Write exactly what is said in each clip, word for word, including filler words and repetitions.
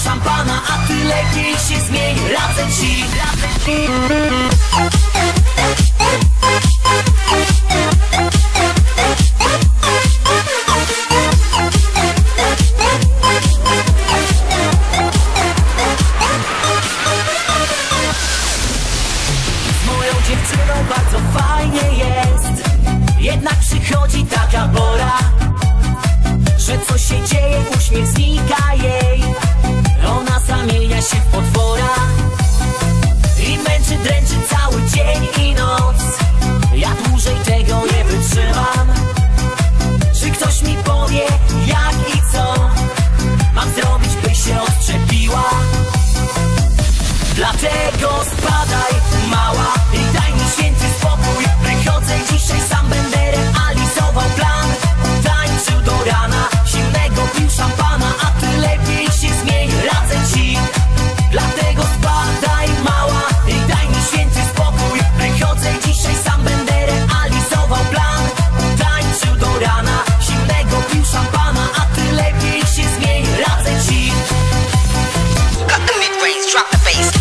szampana, a ty lepiej się zmień, radzę ci, radzę ci. Z moją dziewczyną bardzo fajnie jest, jednak przychodzi taka pora, że coś się dzieje, uśmiech znika jej. Ona zamienia się w potwora i męczy, dręczy cały dzień i noc. Ja dłużej tego nie wytrzymam. Czy ktoś mi powie, jak i co mam zrobić, by się odczepiła? Dlatego spadaj, mała, i daj mi święty spokój. Wychodzę dzisiaj, sam będę realizował plan. Tańczył do rana, zimnego pił szampana, a ty lepiej się zmień, radzę ci. Dlatego spadaj, mała, i daj mi święty spokój. Wychodzę dzisiaj, sam będę realizował plan. Tańczył do rana, zimnego pił szampana, a ty lepiej się zmień, radzę ci. Cut the mid-range, drop the bass.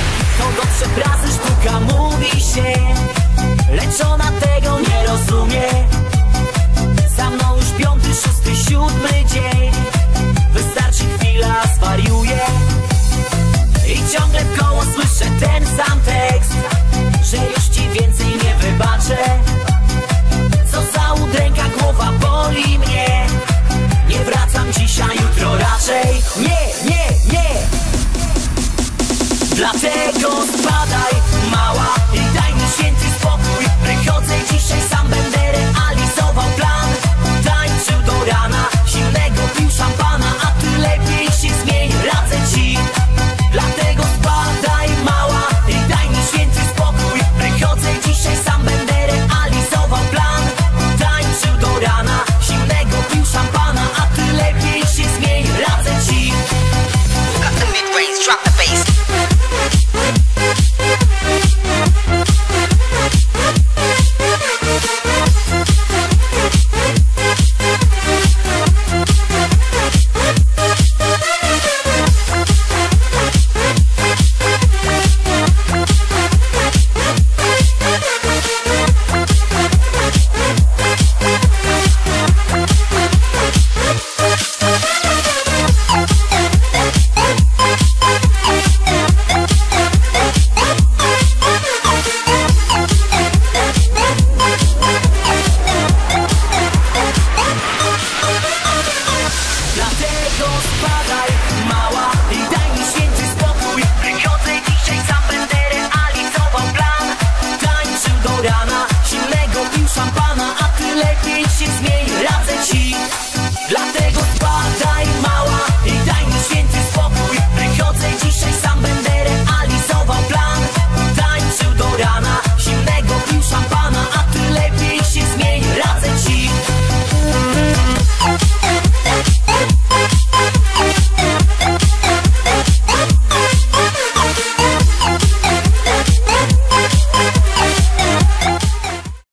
Obrazy sztuka mówi się, lecz ona tego nie rozumie.